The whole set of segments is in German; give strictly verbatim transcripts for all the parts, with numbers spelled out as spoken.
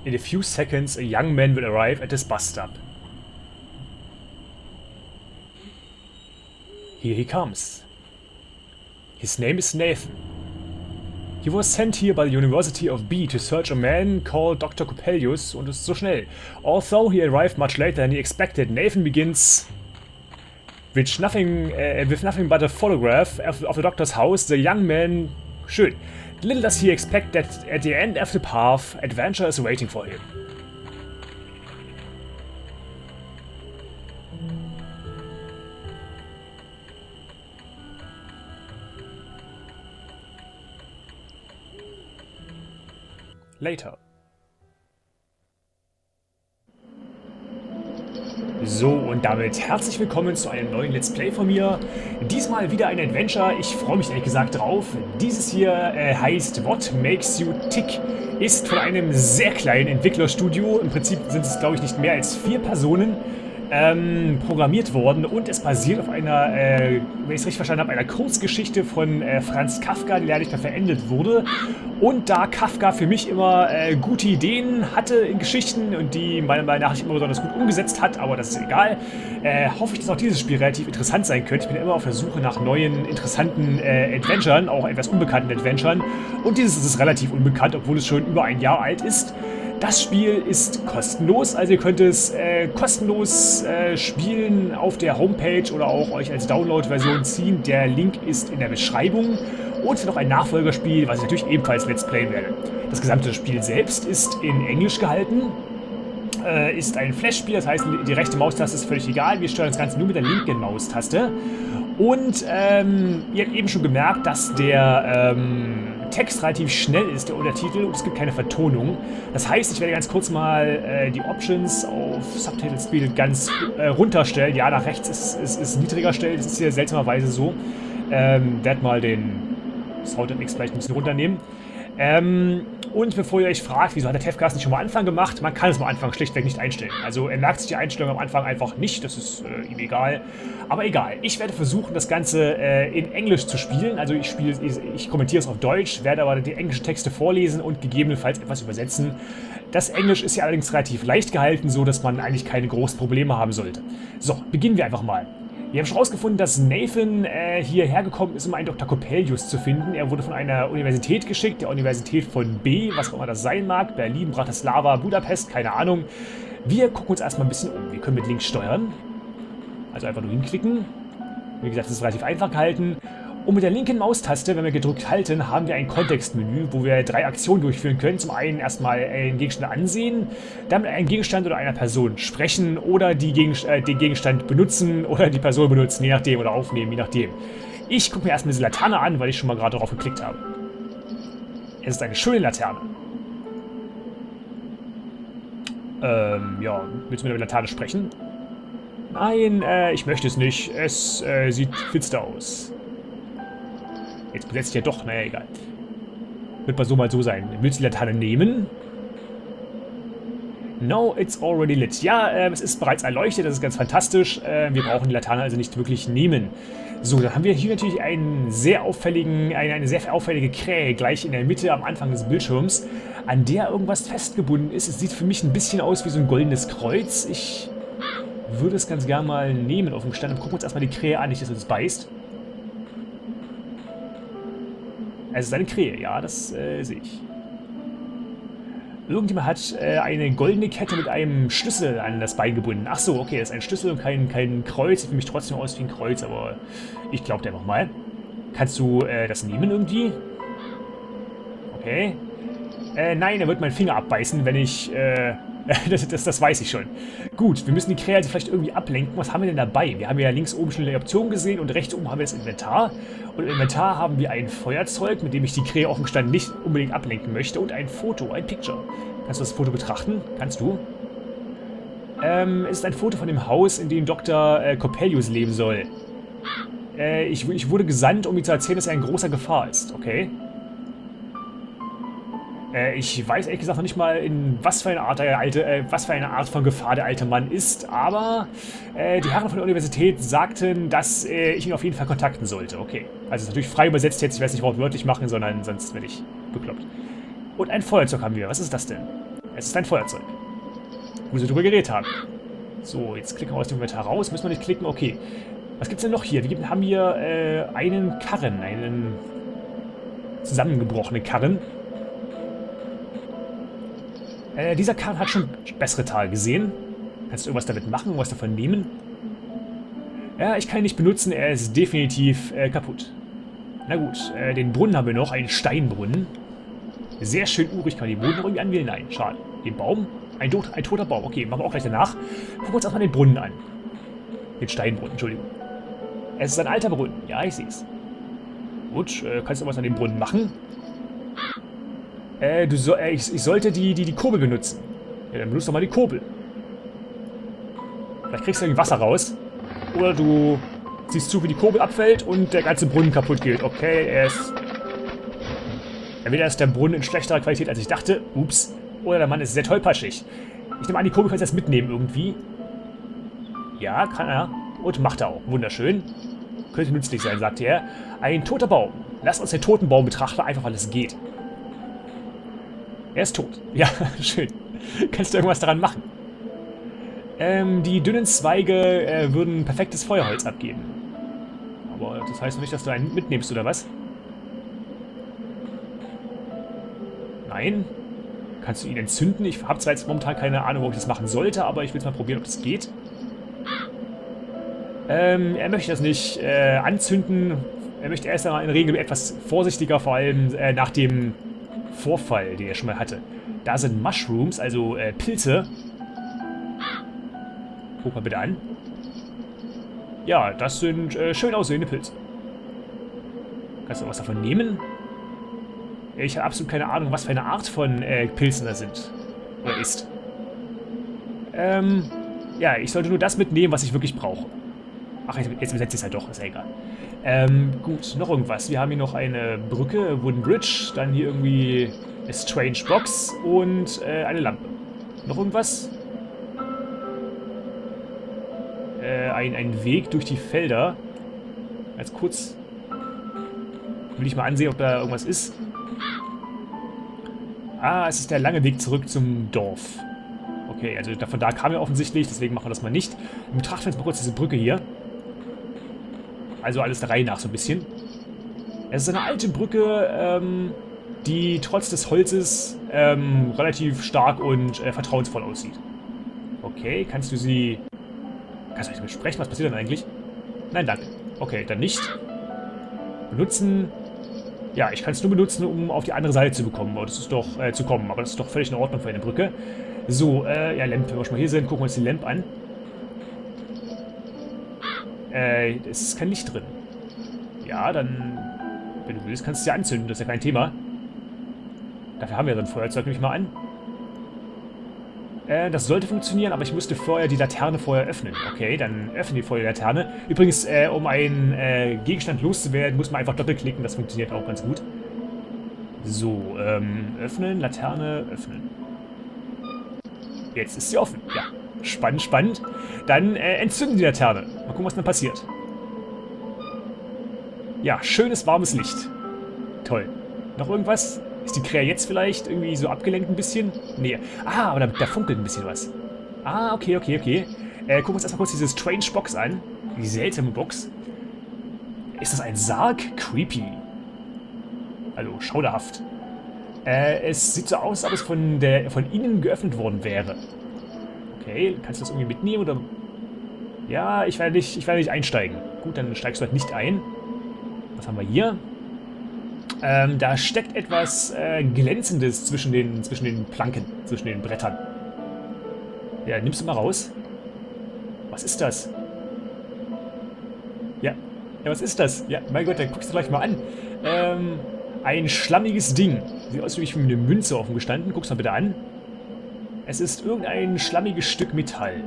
In a few seconds, a young man will arrive at this bus stop. Here he comes. His name is Nathan. He was sent here by the University of B to search a man called Doctor Coppelius, und es ist so schnell. Although he arrived much later than he expected, Nathan begins with nothing, uh, with nothing but a photograph of, of the doctor's house. The young man, schön. Little does he expect that at the end of the path, adventure is waiting for him. Later. So, und damit herzlich willkommen zu einem neuen Let's Play von mir. Diesmal wieder ein Adventure, ich freue mich ehrlich gesagt drauf. Dieses hier äh, heißt What Makes You Tick, ist von einem sehr kleinen Entwicklerstudio, im Prinzip sind es glaube ich nicht mehr als vier Personen, ähm, programmiert worden, und es basiert auf einer, äh, wenn ich es richtig verstanden habe, einer Kurzgeschichte von äh, Franz Kafka, die leider nicht mehr verendet wurde. Und da Kafka für mich immer äh, gute Ideen hatte in Geschichten und die meiner Meinung nach nicht immer besonders gut umgesetzt hat, aber das ist egal, äh, hoffe ich, dass auch dieses Spiel relativ interessant sein könnte. Ich bin ja immer auf der Suche nach neuen, interessanten äh, Adventuren, auch etwas unbekannten Adventuren. Und dieses ist relativ unbekannt, obwohl es schon über ein Jahr alt ist. Das Spiel ist kostenlos, also ihr könnt es äh, kostenlos äh, spielen auf der Homepage oder auch euch als Download-Version ziehen. Der Link ist in der Beschreibung. Und es ist noch ein Nachfolgerspiel, was ich natürlich ebenfalls Let's Playen werde. Das gesamte Spiel selbst ist in Englisch gehalten, äh, ist ein Flash-Spiel, das heißt, die rechte Maustaste ist völlig egal. Wir steuern das Ganze nur mit der linken Maustaste. Und ähm, ihr habt eben schon gemerkt, dass der ähm, Text relativ schnell ist, der Untertitel, und es gibt keine Vertonung. Das heißt, ich werde ganz kurz mal äh, die Options auf Subtitle Speed ganz äh, runterstellen. Ja, nach rechts ist, ist, ist niedriger stellen, das ist hier seltsamerweise so. Ähm, werde mal den Sound M X vielleicht ein bisschen runternehmen. Ähm, und bevor ihr euch fragt, wieso hat der Tefcast nicht schon mal Anfang gemacht, man kann es am Anfang schlichtweg nicht einstellen. Also er merkt sich die Einstellung am Anfang einfach nicht, das ist äh, ihm egal. Aber egal, ich werde versuchen, das Ganze äh, in Englisch zu spielen. Also ich spiele, ich, ich kommentiere es auf Deutsch, werde aber die englischen Texte vorlesen und gegebenenfalls etwas übersetzen. Das Englisch ist ja allerdings relativ leicht gehalten, so dass man eigentlich keine großen Probleme haben sollte. So, beginnen wir einfach mal. Wir haben schon herausgefunden, dass Nathan äh, hierher gekommen ist, um einen Doktor Coppelius zu finden. Er wurde von einer Universität geschickt, der Universität von B, was auch immer das sein mag. Berlin, Bratislava, Budapest, keine Ahnung. Wir gucken uns erstmal ein bisschen um. Wir können mit links steuern. Also einfach nur hinklicken. Wie gesagt, das ist relativ einfach gehalten. Und mit der linken Maustaste, wenn wir gedrückt halten, haben wir ein Kontextmenü, wo wir drei Aktionen durchführen können. Zum einen erstmal einen Gegenstand ansehen, dann mit einem Gegenstand oder einer Person sprechen oder die Gegenst äh, den Gegenstand benutzen oder die Person benutzen, je nachdem, oder aufnehmen, je nachdem. Ich gucke mir erstmal diese Laterne an, weil ich schon mal gerade darauf geklickt habe. Es ist eine schöne Laterne. Ähm, ja, willst du mit der Laterne sprechen? Nein, äh, ich möchte es nicht. Es äh, sieht finster aus. Jetzt besetzt ja doch, naja, egal. Wird mal so mal so sein. Willst du die Laterne nehmen? No, it's already lit. Ja, äh, es ist bereits erleuchtet, das ist ganz fantastisch. Äh, wir brauchen die Laterne also nicht wirklich nehmen. So, dann haben wir hier natürlich einen sehr auffälligen, eine, eine sehr auffällige Krähe gleich in der Mitte am Anfang des Bildschirms, an der irgendwas festgebunden ist. Es sieht für mich ein bisschen aus wie so ein goldenes Kreuz. Ich würde es ganz gerne mal nehmen auf dem Stand und gucken uns erstmal die Krähe an, nicht dass es uns beißt. Es ist eine Krähe, ja, das äh, sehe ich. Irgendjemand hat äh, eine goldene Kette mit einem Schlüssel an das Bein gebunden. Ach so, okay, das ist ein Schlüssel und kein, kein Kreuz. Sieht für mich trotzdem aus wie ein Kreuz, aber ich glaube dir einfach mal. Kannst du äh, das nehmen irgendwie? Okay. Äh, nein, er wird meinen Finger abbeißen, wenn ich... Äh, das, das, das weiß ich schon. Gut, wir müssen die Krähe also vielleicht irgendwie ablenken. Was haben wir denn dabei? Wir haben ja links oben schon die Option gesehen und rechts oben haben wir das Inventar. Und im Inventar haben wir ein Feuerzeug, mit dem ich die Krähe auf dem Stand nicht unbedingt ablenken möchte. Und ein Foto, ein Picture. Kannst du das Foto betrachten? Kannst du? Ähm, es ist ein Foto von dem Haus, in dem Doktor äh, Coppelius leben soll. Äh, ich, ich wurde gesandt, um mir zu erzählen, dass er in großer Gefahr ist. Okay. Ich weiß ehrlich gesagt noch nicht mal, in was für eine Art, der alte, äh, was für eine Art von Gefahr der alte Mann ist, aber äh, die Herren von der Universität sagten, dass äh, ich ihn auf jeden Fall kontakten sollte. Okay, also ist natürlich frei übersetzt jetzt, ich werde es nicht wortwörtlich machen, sondern sonst werde ich bekloppt. Und ein Feuerzeug haben wir, was ist das denn? Es ist ein Feuerzeug. Wo sie drüber geredet haben. So, jetzt klicken wir aus dem Inventar raus. Müssen wir nicht klicken? Okay. Was gibt's denn noch hier? Wir haben hier äh, einen Karren. Einen zusammengebrochenen Karren. Äh, dieser Karren hat schon bessere Tage gesehen. Kannst du irgendwas damit machen? Irgendwas davon nehmen? Ja, ich kann ihn nicht benutzen. Er ist definitiv äh, kaputt. Na gut, äh, den Brunnen haben wir noch. Einen Steinbrunnen. Sehr schön urig. Kann man den Boden noch irgendwie anwählen? Nein, schade. Den Baum? Ein, tot, ein toter Baum. Okay, machen wir auch gleich danach. Gucken wir uns erstmal den Brunnen an. Den Steinbrunnen, Entschuldigung. Es ist ein alter Brunnen. Ja, ich sehe es. Gut, äh, kannst du was an dem Brunnen machen? Äh, du so, äh, ich, ich sollte die, die, die Kurbel benutzen. Ja, dann benutzt doch mal die Kurbel. Vielleicht kriegst du irgendwie Wasser raus. Oder du siehst zu, wie die Kurbel abfällt und der ganze Brunnen kaputt geht. Okay, er ist... Entweder ist der Brunnen in schlechterer Qualität, als ich dachte. Ups. Oder der Mann ist sehr tollpatschig. Ich nehme an, die Kurbel kannst du jetzt mitnehmen irgendwie. Ja, kann er. Und macht er auch. Wunderschön. Könnte nützlich sein, sagte er. Ein toter Baum. Lass uns den toten Baum betrachten, einfach weil es geht. Er ist tot. Ja, schön. Kannst du irgendwas daran machen? Ähm, die dünnen Zweige äh, würden perfektes Feuerholz abgeben. Aber das heißt noch nicht, dass du einen mitnimmst, oder was? Nein. Kannst du ihn entzünden? Ich habe zwar jetzt momentan keine Ahnung, ob ich das machen sollte, aber ich will es mal probieren, ob das geht. Ähm, er möchte das nicht äh, anzünden. Er möchte erst einmal in der Regel etwas vorsichtiger, vor allem äh, nach dem Vorfall, den er schon mal hatte. Da sind Mushrooms, also äh, Pilze. Guck mal bitte an. Ja, das sind äh, schön aussehende Pilze. Kannst du was davon nehmen? Ich habe absolut keine Ahnung, was für eine Art von äh, Pilzen da sind. Oder ist. Ähm, ja, ich sollte nur das mitnehmen, was ich wirklich brauche. Ach, jetzt besetze ich es halt doch, ist ja egal. Ähm, gut, noch irgendwas. Wir haben hier noch eine Brücke, Wooden Bridge, dann hier irgendwie eine Strange Box und äh, eine Lampe. Noch irgendwas? Äh, ein, ein Weg durch die Felder. Ganz kurz will ich mal ansehen, ob da irgendwas ist. Ah, es ist der lange Weg zurück zum Dorf. Okay, also von da kam er offensichtlich, deswegen machen wir das mal nicht. Wir betrachten jetzt mal kurz diese Brücke hier. Also alles der Reihe nach so ein bisschen. Es ist eine alte Brücke, ähm, die trotz des Holzes ähm, relativ stark und äh, vertrauensvoll aussieht. Okay, kannst du sie... Kannst du nicht besprechen? Was passiert denn eigentlich? Nein, danke. Okay, dann nicht. Benutzen... Ja, ich kann es nur benutzen, um auf die andere Seite zu bekommen. Aber das ist doch, äh, zu kommen. Aber das ist doch völlig in Ordnung für eine Brücke. So, äh, ja, Lampe. Wenn wir schon mal hier sind, gucken wir uns die Lampe an. Äh, es ist kein Licht drin. Ja, dann, wenn du willst, kannst du sie anzünden. Das ist ja kein Thema. Dafür haben wir so ein Feuerzeug, nehme ich mal an. Äh, das sollte funktionieren, aber ich müsste vorher die Laterne vorher öffnen. Okay, dann öffnen wir vorher die Laterne. Übrigens, äh, um einen äh, Gegenstand loszuwerden, muss man einfach doppelklicken. Das funktioniert auch ganz gut. So, ähm, öffnen, Laterne, öffnen. Jetzt ist sie offen. Ja, spannend, spannend. Dann äh, entzünden die Laterne. Mal gucken, was dann passiert. Ja, schönes, warmes Licht. Toll. Noch irgendwas? Ist die Krähe jetzt vielleicht irgendwie so abgelenkt ein bisschen? Nee. Ah, aber da, da funkelt ein bisschen was. Ah, okay, okay, okay. Äh, gucken wir uns erstmal kurz diese Strange Box an. Die seltsame Box. Ist das ein Sarg? Creepy. Also, schauderhaft. Äh, es sieht so aus, als ob es von, der, von innen geöffnet worden wäre. Okay, kannst du das irgendwie mitnehmen oder... Ja, ich werde nicht, ich werde nicht einsteigen. Gut, dann steigst du halt nicht ein. Was haben wir hier? Ähm, da steckt etwas äh, Glänzendes zwischen den, zwischen den Planken, zwischen den Brettern. Ja, nimmst du mal raus. Was ist das? Ja, ja, was ist das? Ja, mein Gott, dann guckst du gleich mal an. Ähm, ein schlammiges Ding. Sieht aus wie eine Münze offen gestanden. Guck's mal bitte an. Es ist irgendein schlammiges Stück Metall.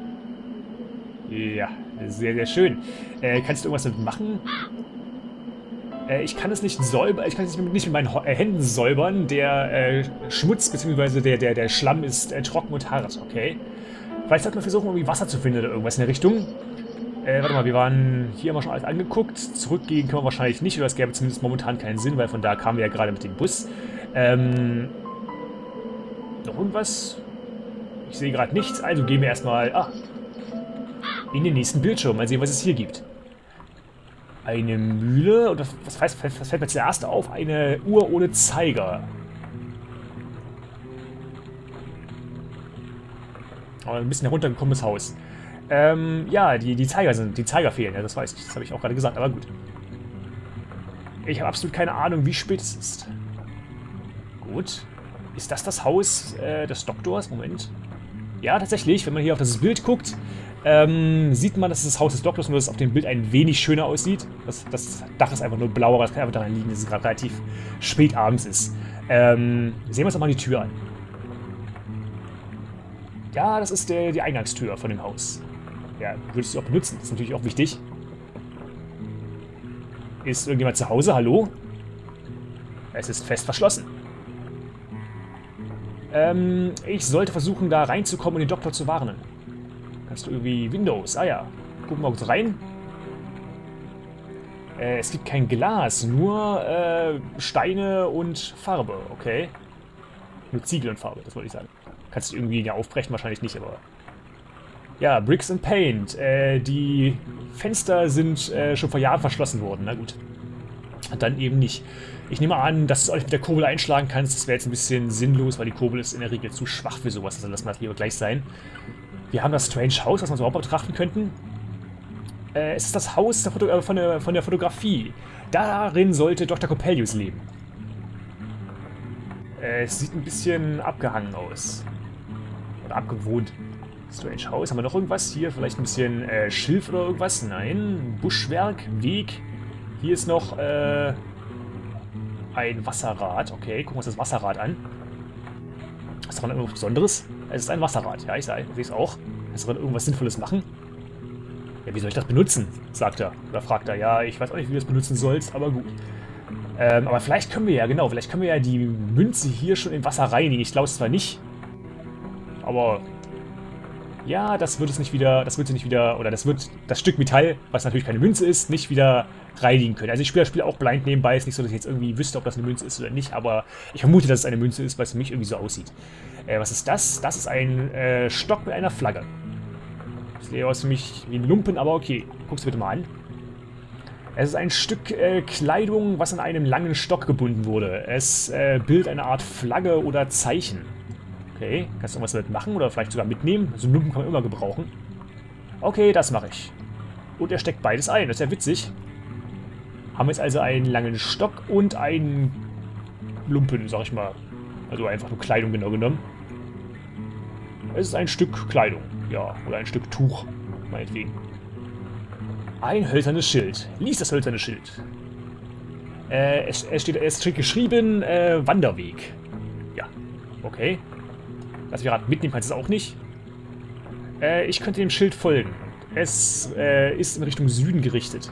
Ja, sehr, sehr schön. Äh, kannst du irgendwas damit machen? Äh, ich kann es nicht säubern, ich kann es nicht mit meinen äh, Händen säubern. Der äh, Schmutz bzw. der, der, der Schlamm ist äh, trocken und hart, okay. Vielleicht sollte man versuchen, irgendwie Wasser zu finden oder irgendwas in der Richtung. Äh, warte mal, wir waren hier immer schon alles angeguckt. Zurückgehen können wir wahrscheinlich nicht, oder es gäbe zumindest momentan keinen Sinn, weil von da kamen wir ja gerade mit dem Bus. Ähm, Noch irgendwas? Ich sehe gerade nichts, also gehen wir erstmal ah, in den nächsten Bildschirm. Mal sehen, was es hier gibt. Eine Mühle, oder was, heißt, was fällt mir zuerst auf? Eine Uhr ohne Zeiger. Aber ein bisschen heruntergekommenes Haus. Ähm, ja, die, die Zeiger sind, die Zeiger fehlen, ja, das weiß ich. Das habe ich auch gerade gesagt, aber gut. Ich habe absolut keine Ahnung, wie spät es ist. Gut. Ist das das Haus äh, des Doktors? Moment. Ja, tatsächlich, wenn man hier auf das Bild guckt, ähm, sieht man, dass es das Haus des Doktors, nur dass es auf dem Bild ein wenig schöner aussieht. Das, das Dach ist einfach nur blau, aber das kann einfach daran liegen, dass es gerade relativ spät abends ist. Ähm, sehen wir uns doch mal die Tür an. Ja, das ist der, die Eingangstür von dem Haus. Ja, würdest du auch benutzen, das ist natürlich auch wichtig. Ist irgendjemand zu Hause? Hallo? Es ist fest verschlossen. Ähm, ich sollte versuchen, da reinzukommen und den Doktor zu warnen. Kannst du irgendwie Windows? Ah ja. Gucken wir kurz rein. Äh, es gibt kein Glas, nur äh, Steine und Farbe. Okay. Nur Ziegel und Farbe, das wollte ich sagen. Kannst du irgendwie ja aufbrechen? Wahrscheinlich nicht, aber... Ja, Bricks and Paint. Äh, die Fenster sind äh, schon vor Jahren verschlossen worden. Na gut. Und dann eben nicht. Ich nehme an, dass du euch mit der Kurbel einschlagen kannst. Das wäre jetzt ein bisschen sinnlos, weil die Kurbel ist in der Regel zu schwach für sowas. Also lassen wir das lieber gleich sein. Wir haben das Strange House, was wir uns überhaupt betrachten könnten. Äh, es ist das Haus der Foto äh, von, der, von der Fotografie. Darin sollte Doktor Coppelius leben. Äh, es sieht ein bisschen abgehangen aus. Oder abgewohnt. Strange House. Haben wir noch irgendwas? Hier vielleicht ein bisschen äh, Schilf oder irgendwas? Nein. Buschwerk, Weg. Hier ist noch äh, ein Wasserrad. Okay, gucken wir uns das Wasserrad an. Ist daran irgendwas Besonderes? Es ist ein Wasserrad. Ja, ich sehe es auch. Kannst du daran irgendwas Sinnvolles machen? Ja, wie soll ich das benutzen? Sagt er. Oder fragt er. Ja, ich weiß auch nicht, wie du das benutzen sollst, aber gut. Ähm, aber vielleicht können wir ja, genau, vielleicht können wir ja die Münze hier schon in Wasser reinigen. Ich glaube es zwar nicht. Aber... Ja, das wird es nicht wieder, das wird sie nicht wieder, oder das wird das Stück Metall, was natürlich keine Münze ist, nicht wieder reinigen können. Also ich spiele das Spiel auch blind nebenbei, ist nicht so, dass ich jetzt irgendwie wüsste, ob das eine Münze ist oder nicht, aber ich vermute, dass es eine Münze ist, weil es für mich irgendwie so aussieht. Äh, was ist das? Das ist ein äh, Stock mit einer Flagge. Das sieht aus für mich wie ein Lumpen, aber okay. Guck's bitte mal an. Es ist ein Stück äh, Kleidung, was an einem langen Stock gebunden wurde. Es äh, bildet eine Art Flagge oder Zeichen. Okay, kannst du irgendwas damit machen oder vielleicht sogar mitnehmen? So einen Lumpen kann man immer gebrauchen. Okay, das mache ich. Und er steckt beides ein, das ist ja witzig. Haben wir jetzt also einen langen Stock und einen Lumpen, sag ich mal. Also einfach nur Kleidung genau genommen. Es ist ein Stück Kleidung, ja, oder ein Stück Tuch, meinetwegen. Ein hölzernes Schild. Lies das hölzerne Schild. Äh, es, es, steht, es steht geschrieben, äh, Wanderweg. Ja, okay. Was wir gerade mitnehmen kannst, ist auch nicht. Äh, ich könnte dem Schild folgen. Es äh, ist in Richtung Süden gerichtet.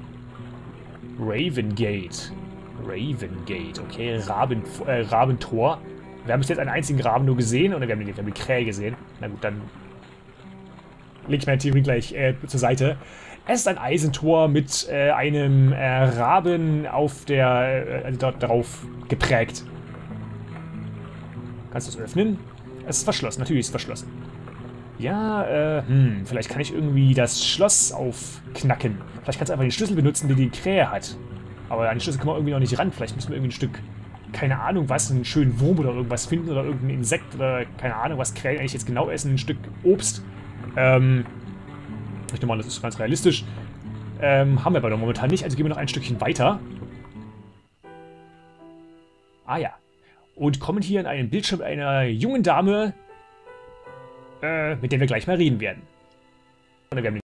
Ravengate. Ravengate, okay. Raben, äh, Rabentor. Wir haben bis jetzt einen einzigen Raben nur gesehen, oder wir haben, wir haben die Krähe gesehen. Na gut, dann lege ich meine Theorie gleich äh, zur Seite. Es ist ein Eisentor mit äh, einem äh, Raben auf der, äh, dort darauf geprägt. Kannst du es öffnen? Es ist verschlossen, natürlich ist es verschlossen. Ja, äh, hm, vielleicht kann ich irgendwie das Schloss aufknacken. Vielleicht kannst du einfach den Schlüssel benutzen, den die Krähe hat. Aber an den Schlüssel kommen wir irgendwie noch nicht ran. Vielleicht müssen wir irgendwie ein Stück, keine Ahnung was, einen schönen Wurm oder irgendwas finden oder irgendein Insekt oder keine Ahnung, was Krähen eigentlich jetzt genau essen. Ein Stück Obst. Ähm, ich nehme mal, das ist ganz realistisch. Ähm, haben wir aber noch momentan nicht, also gehen wir noch ein Stückchen weiter. Ah ja. Und kommen hier in einen Bildschirm einer jungen Dame, äh, mit der wir gleich mal reden werden. Und wir haben